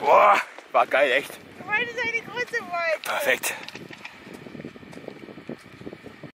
Boah, war geil, echt. Meine ist eine große Beute. Perfekt.